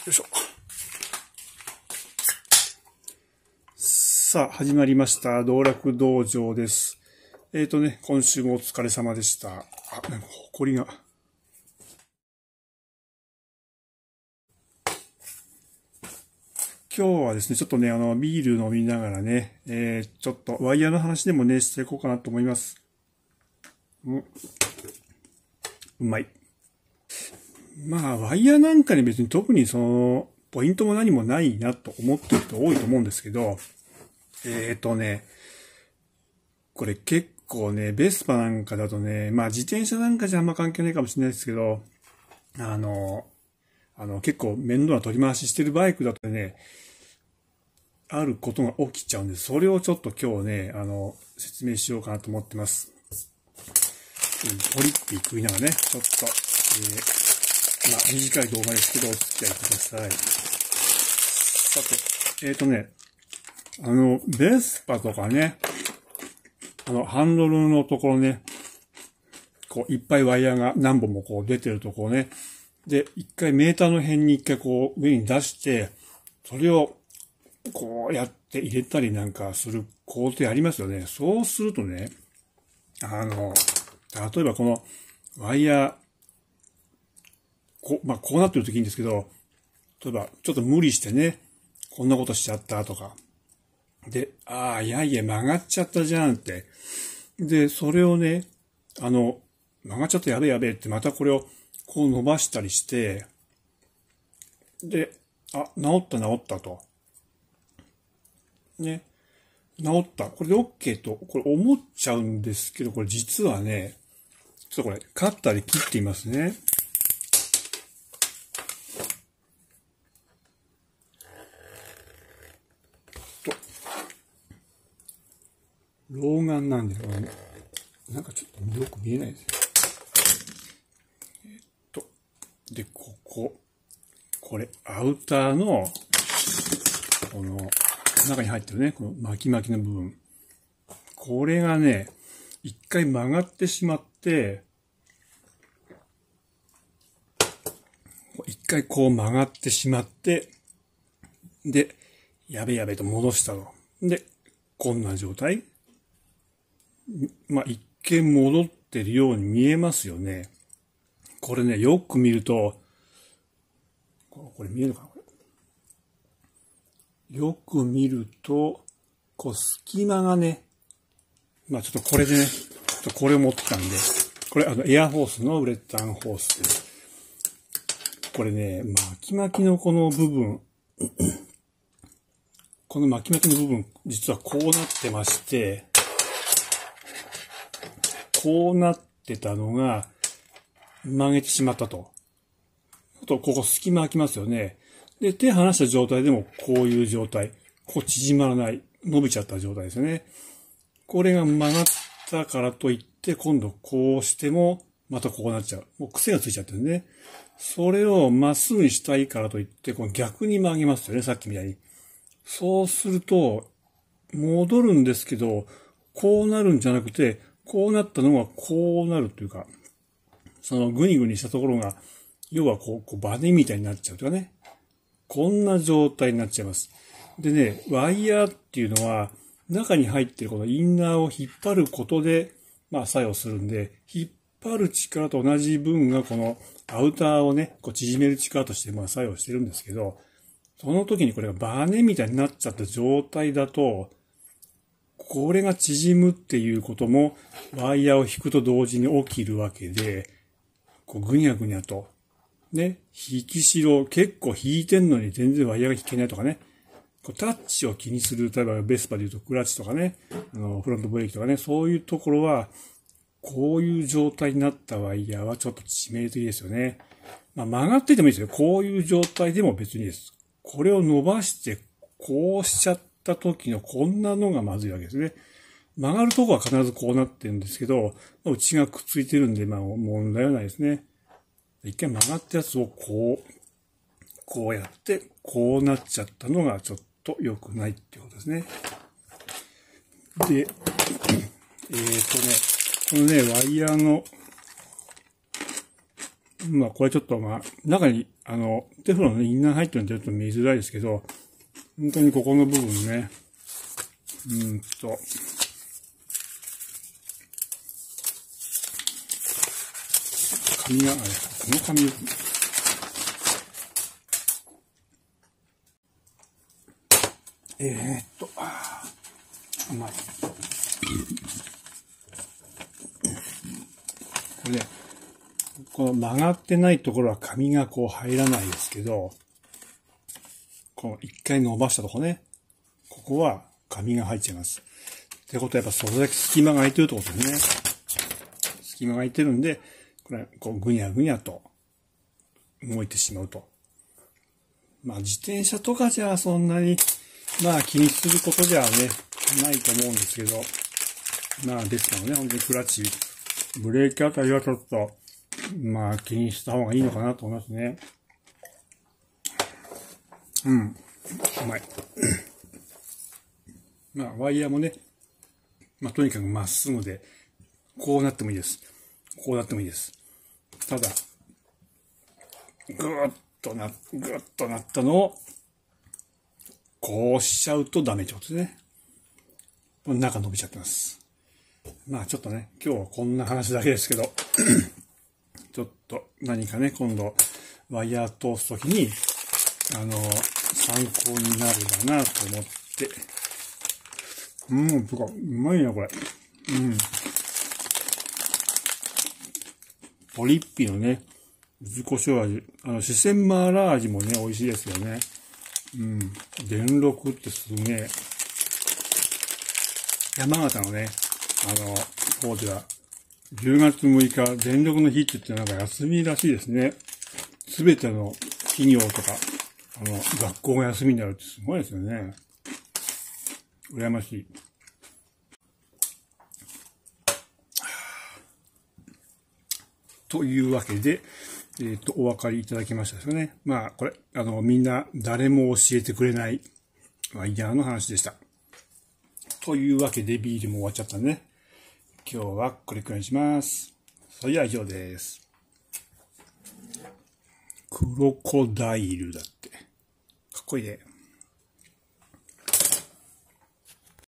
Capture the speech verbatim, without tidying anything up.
いしょ。さあ、始まりました。道楽道場です。えっとね、今週もお疲れ様でした。あ、なんか、ほこりが。今日はですね、ちょっとね、あの、ビール飲みながらね、えー、ちょっとワイヤーの話でもね、していこうかなと思います。うん、うまい。まあ、ワイヤーなんかに別に特にその、ポイントも何もないなと思ってる人多いと思うんですけど、えっとね、これ結構ね、ベスパなんかだとね、まあ自転車なんかじゃあんま関係ないかもしれないですけど、あの、あの結構面倒な取り回ししてるバイクだとね、あることが起きちゃうんです。それをちょっと今日ね、あの、説明しようかなと思ってます。ポリッピー食いながらね、ちょっと、えー、まあ短い動画ですけど、お付き合いください。さて、えっとね、あの、ベスパとかね、あの、ハンドルのところね、こう、いっぱいワイヤーが何本もこう出てるところね、で、一回メーターの辺に一回こう上に出して、それをこうやって入れたりなんかする工程ありますよね。そうするとね、あの、例えばこのワイヤー、こう、まあ、こうなってるときいいんですけど、例えばちょっと無理してね、こんなことしちゃったとか、で、ああ、いやいや曲がっちゃったじゃんって。で、それをね、あの、曲がっちゃったやべえやべえってまたこれをこう伸ばしたりして、で、あ、治った治ったと。ね。治った。これで OK と、これ思っちゃうんですけど、これ実はね、ちょっとこれ、カッターで切ってみますね。と、老眼なんで、なんかちょっとよく見えないです。えっと、で、ここ、これ、アウターの、この、中に入ってるね、この巻き巻きの部分。これがね、一回曲がってしまって、一回こう曲がってしまって、で、やべやべと戻したの。で、こんな状態。まあ、一見戻ってるように見えますよね。これね、よく見ると、これ見えるかなこれ。よく見ると、こう隙間がね、まあちょっとこれでね、ちょっとこれを持ってきたんで、これあのエアホースのウレタンホースです。これね、巻き巻きのこの部分、この巻き巻きの部分、実はこうなってまして、こうなってたのが曲げてしまったと。あと、ここ隙間空きますよね。で、手離した状態でもこういう状態。こう縮まらない。伸びちゃった状態ですよね。これが曲がったからといって、今度こうしても、またこうなっちゃう。もう癖がついちゃってるね。それをまっすぐにしたいからといって、この逆に曲げますよね、さっきみたいに。そうすると、戻るんですけど、こうなるんじゃなくて、こうなったのがこうなるというか、そのグニグニしたところが、要はこう、こうバネみたいになっちゃうとかね。こんな状態になっちゃいます。でね、ワイヤーっていうのは、中に入っているこのインナーを引っ張ることで、まあ作用するんで、引っ張る力と同じ分がこのアウターをね、こう縮める力としてまあ作用してるんですけど、その時にこれがバネみたいになっちゃった状態だと、これが縮むっていうこともワイヤーを引くと同時に起きるわけで、こうぐにゃぐにゃと、ね、引きしろ、結構引いてんのに全然ワイヤーが引けないとかね、こうタッチを気にする、例えばベスパで言うとクラッチとかね、あのフロントブレーキとかね、そういうところは、こういう状態になったワイヤーはちょっと致命的ですよね。まあ、曲がっててもいいですよ。こういう状態でも別にいいです。これを伸ばして、こうしちゃった時のこんなのがまずいわけですね。曲がるとこは必ずこうなってるんですけど、内がくっついてるんで、まあ問題はないですね。一回曲がったやつをこう、こうやって、こうなっちゃったのがちょっと良くないっていうことですね。で、えっとね、このね、ワイヤーの、 まあこれちょっとまあ、中に、あの、テフロンの、ね、インナー入ってるんでちょっと見づらいですけど、本当にここの部分ね、うーんと、紙が、あれ、この紙を、えー、っと、あーうまい。これね、この曲がってないところは紙がこう入らないですけど、この一回伸ばしたとこね、ここは紙が入っちゃいます。ってことはやっぱそれだけ隙間が空いてるってことですね。隙間が空いてるんで、これ、こうぐにゃぐにゃと動いてしまうと。まあ自転車とかじゃそんなに、まあ気にすることじゃね、ないと思うんですけど、まあですからね、本当にクラッチ、ブレーキあたりはちょっと、まあ気にした方がいいのかなと思いますね。うん。うまい。まあワイヤーもね、まあとにかくまっすぐで、こうなってもいいです。こうなってもいいです。ただ、ぐーっとな、ぐーっとなったのを、こうしちゃうとダメってことですね。中伸びちゃってます。まあちょっとね、今日はこんな話だけですけど、ちょっと何かね、今度ワイヤー通すときに、あの、参考になるかなと思って、うん、とか、うまいな、これ。うん。ポリッピのね、柚子胡椒味、あの、四川麻辣味もね、美味しいですよね。うん。電録ってすげえ。山形のね、あの、方では、じゅうがつむいか、電力の日って言ってなんか休みらしいですね。すべての企業とか、あの、学校が休みになるってすごいですよね。羨ましい。というわけで、えっと、お分かりいただけましたですよね。まあ、これ、あの、みんな誰も教えてくれないワイヤーの話でした。というわけで、ビールも終わっちゃったね。今日はこれくらいにします。それでは以上です。クロコダイルだって。かっこいいね。